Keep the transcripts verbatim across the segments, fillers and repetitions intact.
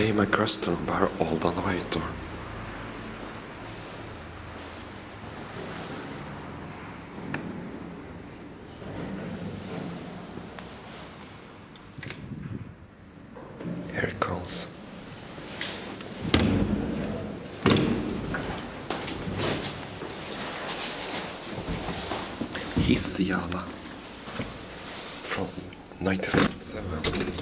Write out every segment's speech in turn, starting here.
Heimekrösten var Oldenwaitor. Here it goes. Hissjala from nineteen sixty-seven.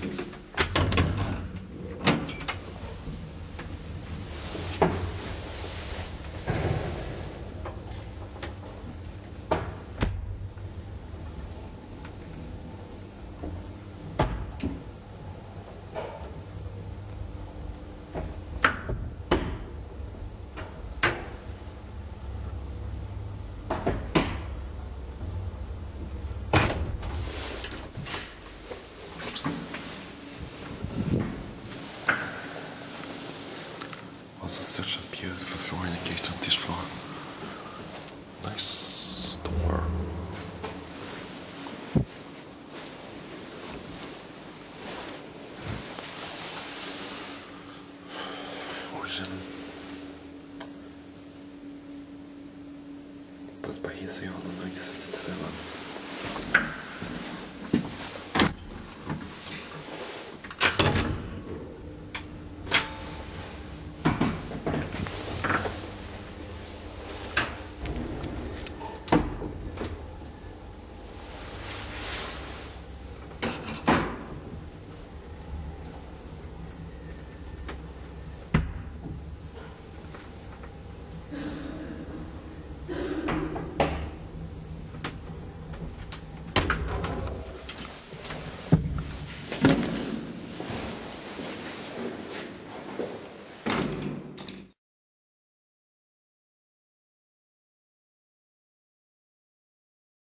Also such a beautiful floor indicator on this floor. Nice door. Origin. Built by Hissjala in nineteen sixty-seven.